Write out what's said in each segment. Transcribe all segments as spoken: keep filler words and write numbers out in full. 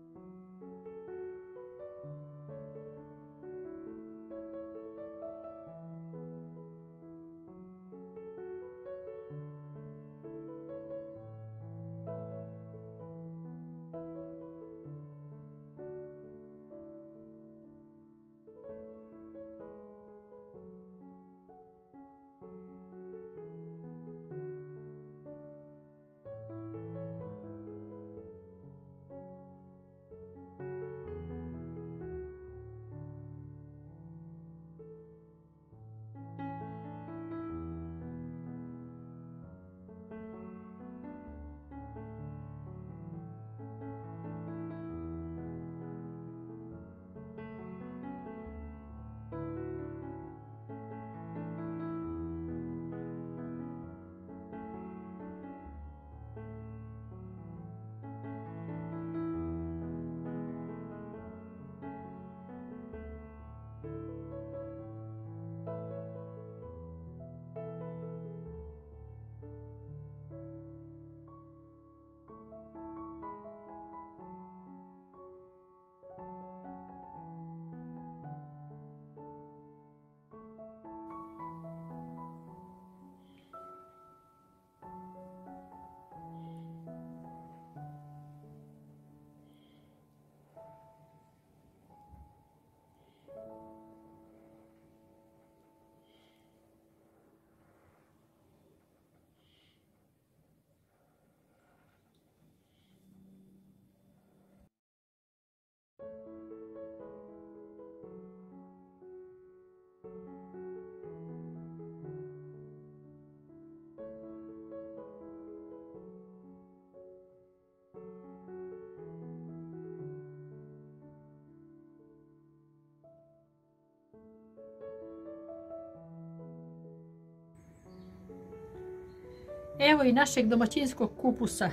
Evo i našeg domaćinskog kupusa,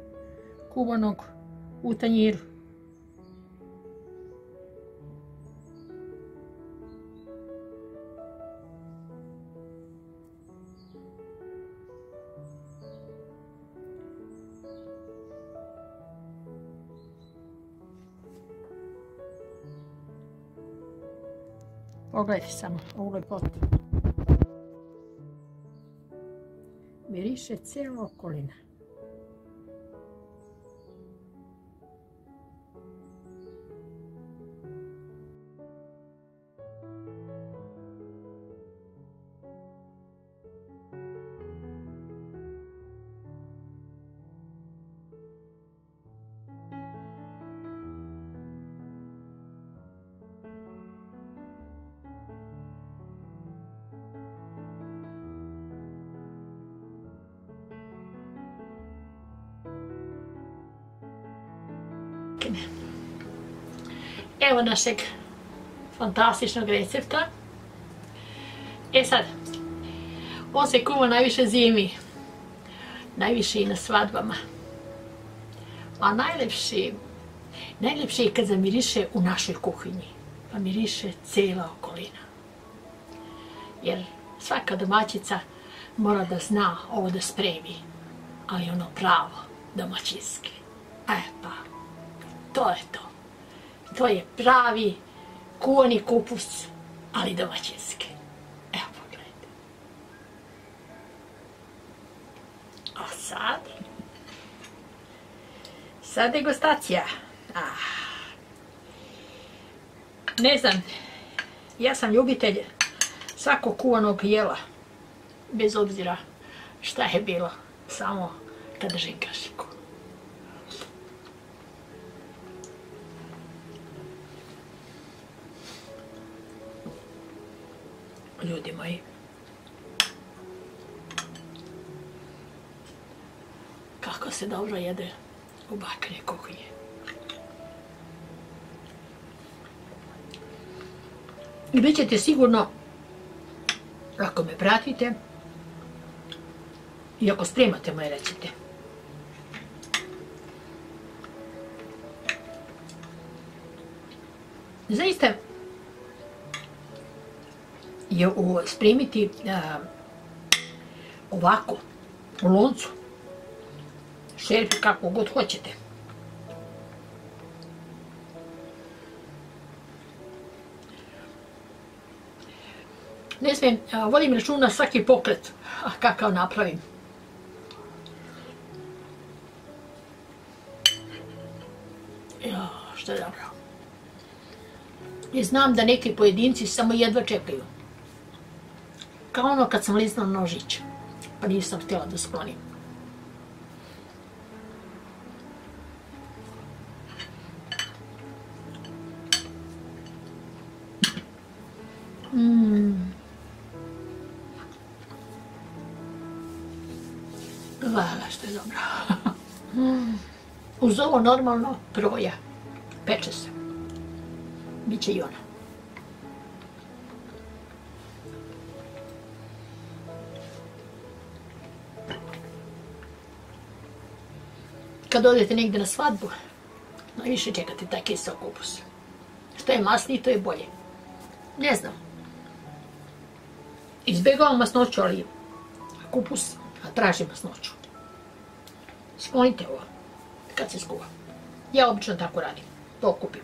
kuvanog u tanjiru. Pogledajte samo ovu lepotu. Miriše cijela okolina. Evo našeg fantastičnog recepta. E sad, on se kuva najviše zimi, najviše i na svadbama. A najlepši, najlepši je kad zamiriše u našoj kuhinji, pa miriše cijela okolina. Jer svaka domaćica mora da zna ovo da spremi, ali ono pravo domaćinski. E pa, to je to. To je pravi kuvani kupus, ali domaćinski. Evo, pogledajte. A sad? Sad degustacija. Ah. Ne znam, ja sam ljubitelj svakog kuvanog jela. Bez obzira šta je bilo, samo da držim kašiku. Ljudi moji, kako se dobro jede u bakre kuhinje. I bit ćete sigurno, ako me pratite i ako spremate moje recepte, zaista je spremiti ovako, u loncu, šerpi kako god hoćete. Ne smijem, vodim računa svaki pokret, a kakav napravim. Ja, što je dobro. I znam da neki pojedinci samo jedva čekaju. Kao ono kad sam liznala nožić, pa nisam htjela da sklonim. Mmm. Hvala što je dobro. Mm. Uz ovo normalno proja. Peče se. Biće i ona. Kad odete negdje na svadbu, najviše čekate taj kiseo kupus. Što je masniji, to je bolje. Ne znam. Izbjegavam masnoću, ali kupus, a tražim masnoću. Sklonite ovo kad se skuva. Ja obično tako radim. To kupim.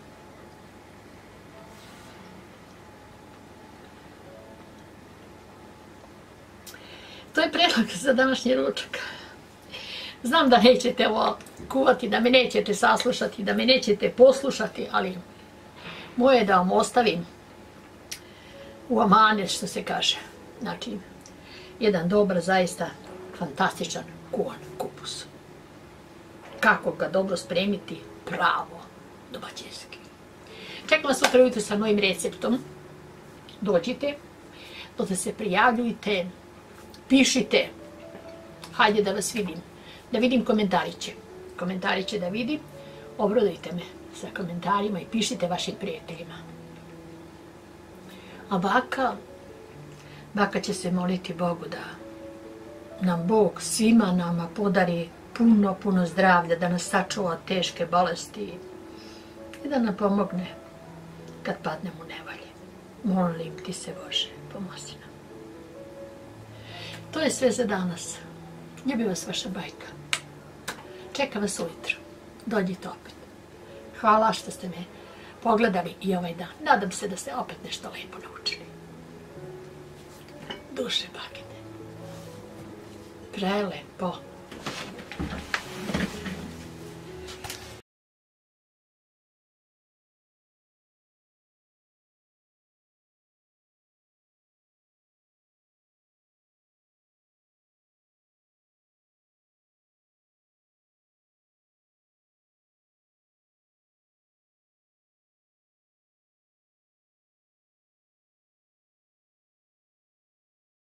To je predlog za današnji ručak. Znam da nećete ovo kuvati, da me nećete saslušati, da me nećete poslušati, ali moje je da vam ostavim u amanet, što se kaže. Znači, jedan dobar, zaista fantastičan kuvan kupus. Kako ga dobro spremiti? Pravo, domaćinski. Čekam vas sutra ujutro sa novim receptom. Dođite, dok se prijavljujte, pišite. Hajde da vas vidim. Da vidim komentariće. Komentariće da vidim. Obradujte me sa komentarima i pišite vašim prijateljima. A baka, baka će se moliti Bogu da nam Bog svima nama podari puno, puno zdravlja, da nas sačuva od teške bolesti i da nam pomogne kad padnemo u nevolje. Molim ti se, Bože, pomozi nam. To je sve za danas. Ljubim vas, vaša bajka. Čekam vas ujutro. Dođite opet. Hvala što ste me pogledali i ovaj dan. Nadam se da ste opet nešto lepo naučili. Duše bakine. Prelepo.